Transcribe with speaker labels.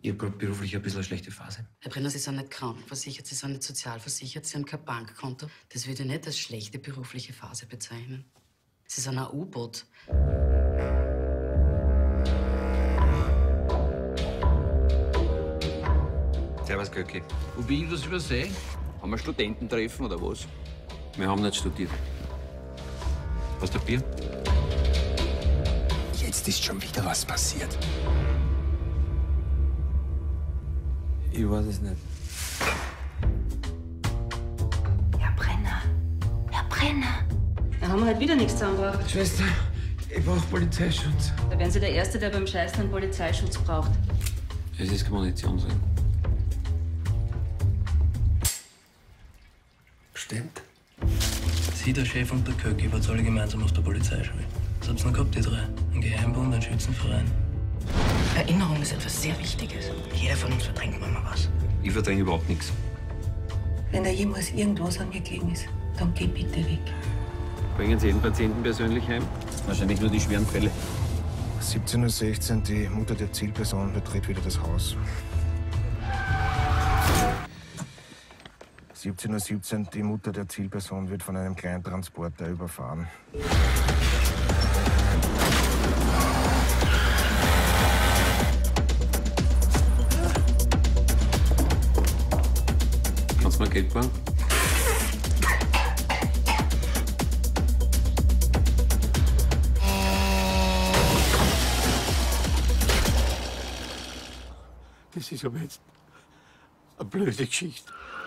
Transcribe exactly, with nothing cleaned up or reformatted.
Speaker 1: Ich habe gerade beruflich ein bisschen eine schlechte Phase.
Speaker 2: Herr Brenner, Sie sind nicht krankenversichert, Sie sind nicht sozialversichert, Sie haben kein Bankkonto. Das würde ich nicht als schlechte berufliche Phase bezeichnen. Sie sind ein U-Boot.
Speaker 1: Servus, Göcki.
Speaker 3: Ob ich was übersehe?
Speaker 4: Haben wir Studententreffen oder was?
Speaker 1: Wir haben nicht studiert. Hast du ein Bier?
Speaker 5: Jetzt ist schon wieder was passiert.
Speaker 1: Ich weiß es nicht.
Speaker 6: Herr Brenner. Herr Brenner.
Speaker 7: Da haben wir halt wieder nichts zusammengebracht.
Speaker 1: Schwester, ich brauche Polizeischutz.
Speaker 7: Da wären Sie der Erste, der beim Scheißen einen Polizeischutz braucht.
Speaker 1: Es ist keine Munition drin.
Speaker 5: Stimmt.
Speaker 8: Sie, der Chef und der Köcki, wart alle gemeinsam auf der Polizeischule. Was habt's noch gehabt, die drei? Ein Geheimbund, ein Schützenverein.
Speaker 2: Erinnerung ist etwas sehr Wichtiges. Jeder von uns verdrängt manchmal was.
Speaker 1: Ich verdränge überhaupt nichts.
Speaker 6: Wenn da jemals irgendwas an mir gelegen ist, dann geh bitte weg.
Speaker 4: Bringen Sie jeden Patienten persönlich heim?
Speaker 3: Wahrscheinlich nur die schweren Fälle.
Speaker 5: siebzehn Uhr sechzehn, die Mutter der Zielperson betritt wieder das Haus. siebzehn Uhr siebzehn, die Mutter der Zielperson wird von einem Kleintransporter überfahren.
Speaker 1: Kannst du mir Geld borgen?
Speaker 5: Das ist aber jetzt eine blöde Geschichte.